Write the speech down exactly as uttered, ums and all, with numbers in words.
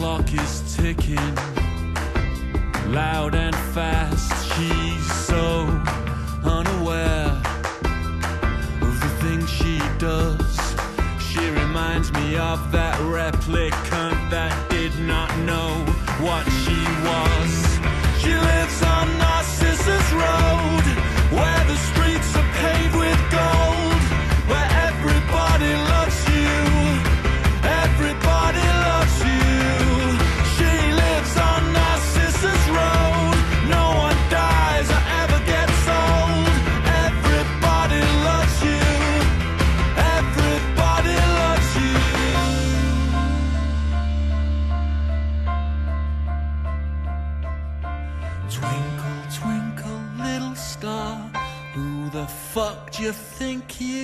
clock is ticking, loud and fast. She's so unaware of the things she does. She reminds me of that replicant that did not know what she was. She lives on Narcissus Road, where the streets are paved with gold, where everybody loves you, everybody loves you. She lives on Narcissus Road, no one dies or ever gets old. Everybody loves you, everybody loves you. Twinkle, twinkle, little star, who the fuck do you think you